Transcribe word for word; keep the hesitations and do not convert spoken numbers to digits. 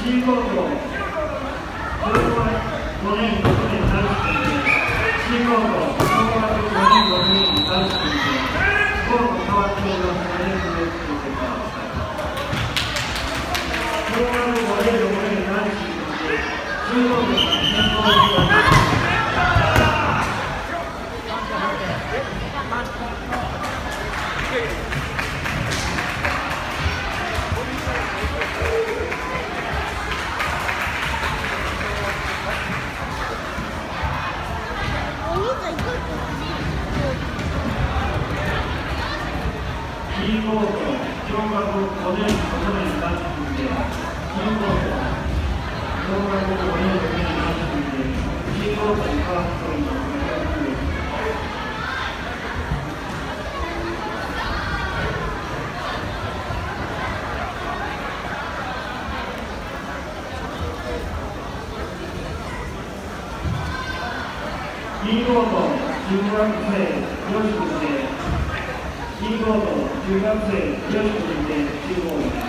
C コート、昭和ごねん、ろくねん、男子組で、C コート、昭和ごねん、ろくねん、男子組で、コート変わっておりますので、それを作ってください。昭和ごねん、ろくねん、男子組で、C コートが先行してください。C コート、小学ごねん、ろくねん、男子組で、C コート、小学ごねん、ろくねん、男子組で、C コートに変わっております。B コート、中学生、女子組で、C コート、中学生、女子組で、中高